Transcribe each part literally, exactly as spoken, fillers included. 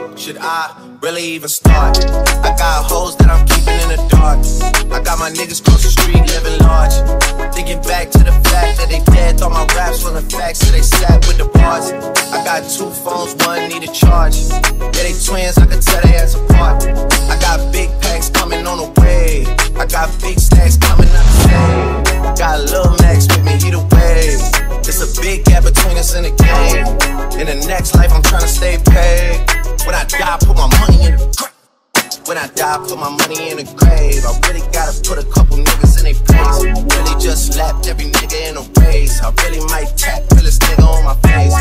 should I really even start? I got hoes that I'm keeping in the dark. I got my niggas cross the street living large. Thinking back to the fact that they dead, thought my raps wasn't facts, so they sat with the bars. I got two phones, one need a charge. Yeah, they twins, I could tell they ass apart. I got big packs coming on the way. I got big stacks coming up the same. Got Lil Max with me either way. It's a big gap between us in the game. In the next life, I'm trying to stay paid. When I die, put my money in the grave. When I die, put my money in the grave. I really gotta put a couple niggas in their place. Really just slapped every nigga in a race. I really might tap realest nigga on my face.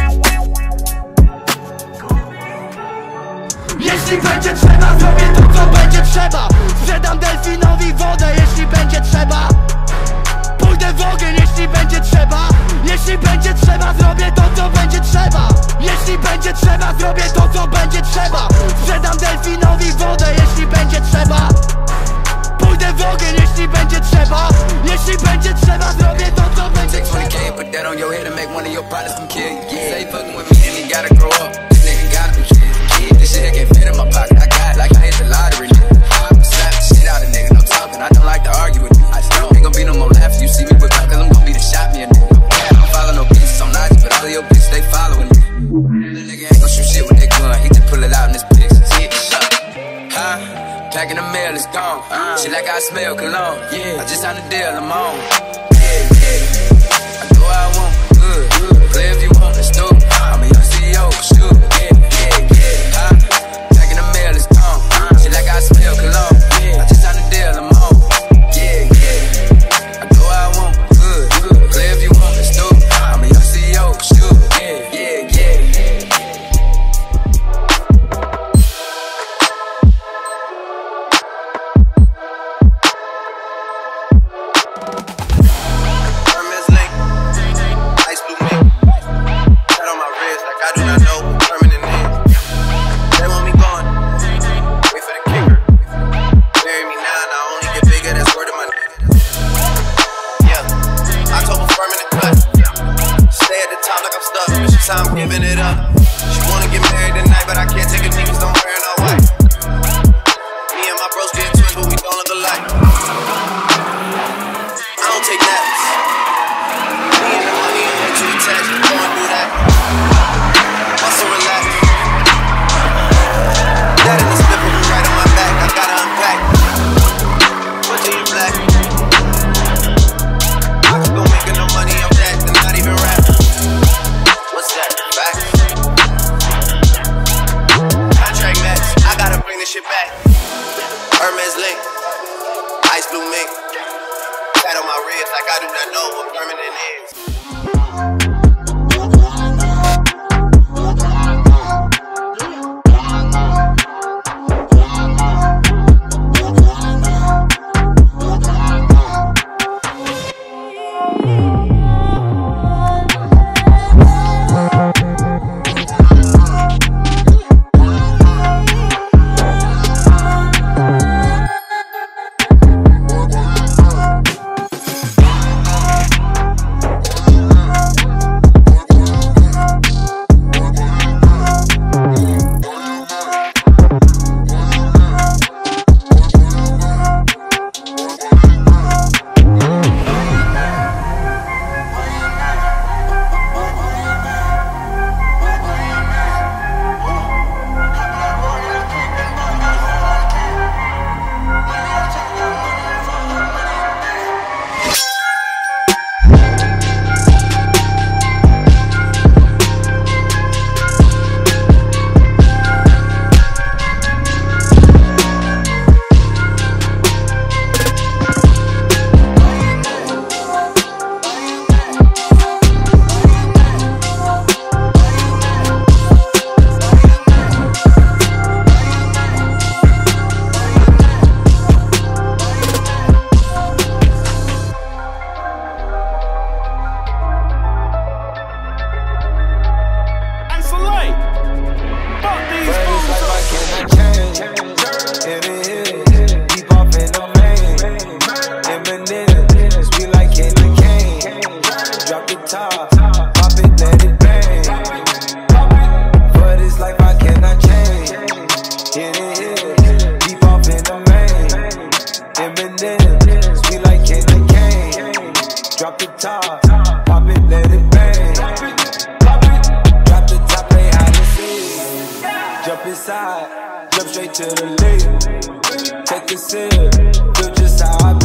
Jeśli będzie trzeba, zrobię to, co będzie trzeba. Sprzedam delfinowi wodę, jeśli będzie trzeba. Pójdę w ogień, jeśli będzie trzeba. Jeśli będzie trzeba, zrobię to, co będzie trzeba. Jeśli będzie trzeba, zrobię to, co będzie trzeba. Sprzedam delfinowi wodę, jeśli będzie trzeba. Pójdę w ogień, jeśli będzie trzeba. Jeśli będzie trzeba, zrobię to, co będzie trzeba. Take twenty K, put that on your head and make one of your partners come kill you. Yeah. Say fucking with me and you gotta grow up. This nigga got them kids. This shit can't fit in my pocket. I got it like I hit the lottery. Slap the shit out of nigga, no talking. I don't like to argue with you. I just don't. Ain't gon' be no more laughs. You see me whip out, cause I'm gon' be the shot me a nigga. I don't follow no bitches on I G, but all of your bitches, they following me. Little nigga ain't gon' shoot shit with that gun. He just pull it out in his pics. Hit the shot. Huh? Packing the mail, it's gone. Uh, shit like I smell cologne. Yeah. I just signed a deal, I'm on. Yeah, yeah. I do what I want, good. good. Play if you want, let's do it. I'm a young C E O, sure. Yeah, yeah, yeah. Huh? Packing the mail, it's gone. Uh, shit like I smell cologne. Yeah. I just signed a deal, I'm on. Yeah, yeah. I do what I want, good. good. Play if you want, let's do it. I'm a young C E O, sure. Yeah, yeah, yeah. I do not know. Drop the top, pop it, let it bang. Pop it, drop the top, play hide and seek. Jump inside, jump straight to the lead. Take a sip, feel just how I